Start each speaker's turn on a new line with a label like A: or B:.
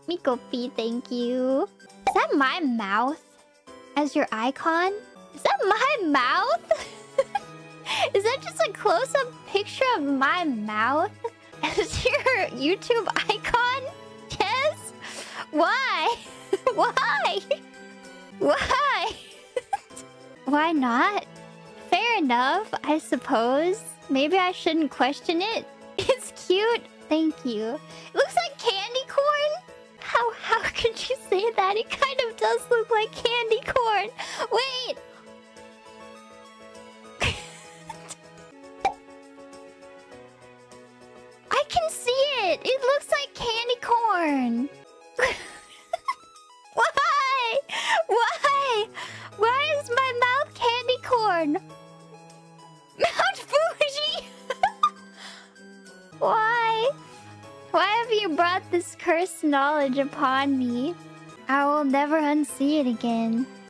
A: Mikopi, thank you. Is that my mouth as your icon? Is that my mouth? Is that just a close-up picture of my mouth as your YouTube icon? Yes? Why? Why? Why? Why not? Fair enough, I suppose. Maybe I shouldn't question it. It's cute. Thank you. It looks like candy corn? How could you say that? It kind of does look like candy corn. Wait! I can see it! It looks like candy corn! Why? Why? Why is my mouth candy corn? Mount Fuji! Why? Why have you brought this cursed knowledge upon me? I will never unsee it again.